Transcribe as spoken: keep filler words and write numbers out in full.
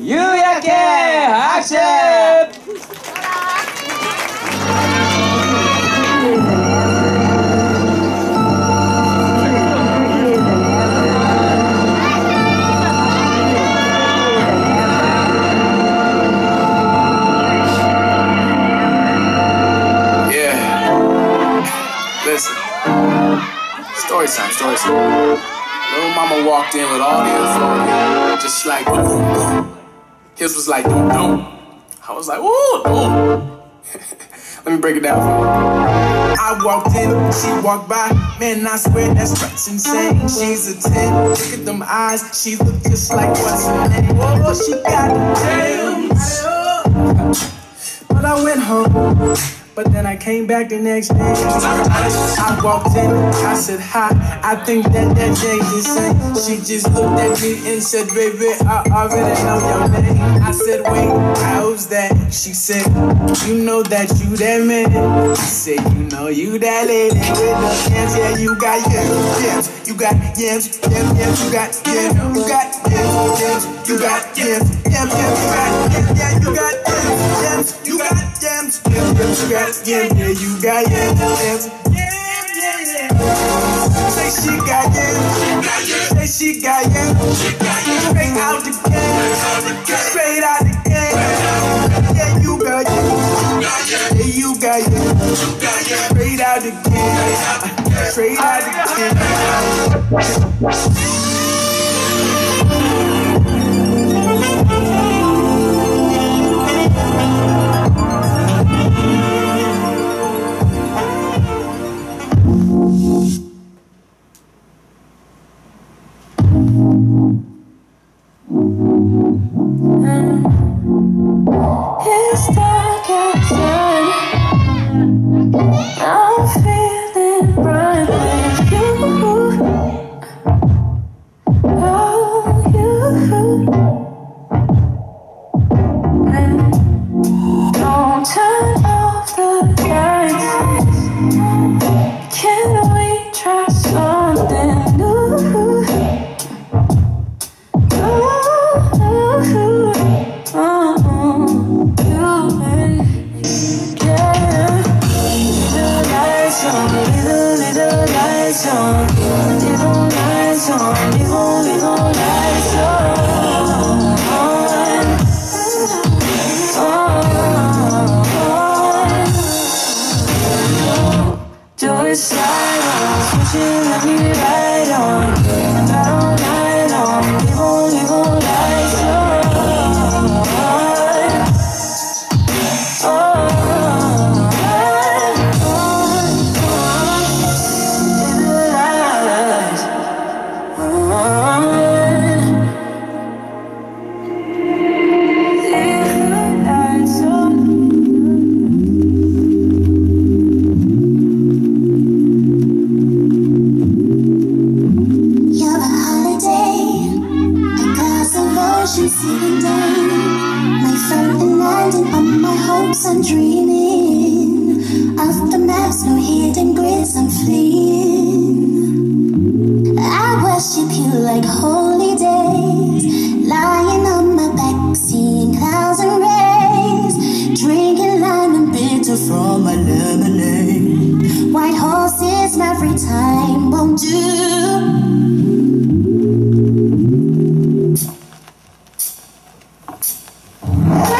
夕焼け拍手。 Listen, story time, story time. Little mama walked in with all the authority, just like boom, boom. His was like boom, boom. I was like, ooh, boom. Let me break it down for you. I walked in, she walked by. Man, I swear that's that's insane. She's a ten. Look at them eyes, she look just like what's her name. Oh, she got the jams. But I went home. But then I came back the next day. I walked in, I said hi. I think that that day the same. She just looked at me and said, baby, I already know your name. I said, wait, how's that? She said, you know that you that man. I said, you know you that lady with the yams. Yeah, you got yams, yams. You got yams, yams, yams. You got yams, you got yams, yams. You got yams, yams, yams. You got yams, yeah, you got yams, yams. You got yams, yams, yams. You got yeah, yeah, you got yams, yeah, yeah, yeah. Say she got yams, say she got yams, straight out the game, straight out the game. Yeah, you got yams, yeah, you got yams, straight out the game, straight out the game. It's dark outside. I'm feeling right with you. Oh, you. And don't turn off the lights. Can we try something new? I'm dreaming of the maps, no hidden grids, I'm fleeing. I worship you like holy days, lying on my back, seeing clouds and rays, drinking lime and bitter from my lemonade. White horses every time won't do. Oh,